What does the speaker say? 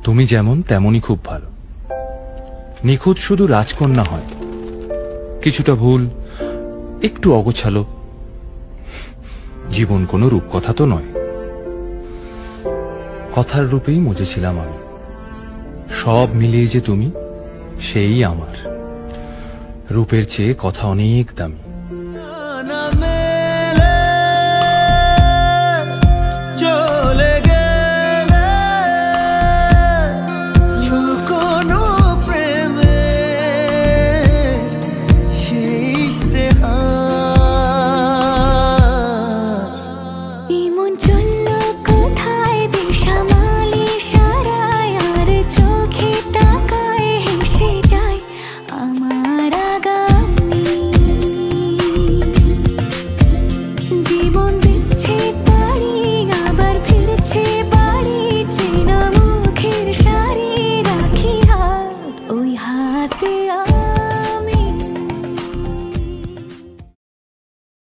তুমি যেমন তেমনই খুব ভালো। নিখুঁত শুধু রাজকন্যা হয়, কিছুটা ভুল, একটু অগোছালো। জীবন কোনো রূপকথা তো নয়। কথার রূপেই মজেছিলাম আমি। সব মিলিয়ে যে তুমি, সেই আমার। রূপের চেয়ে কথা অনেক দামি।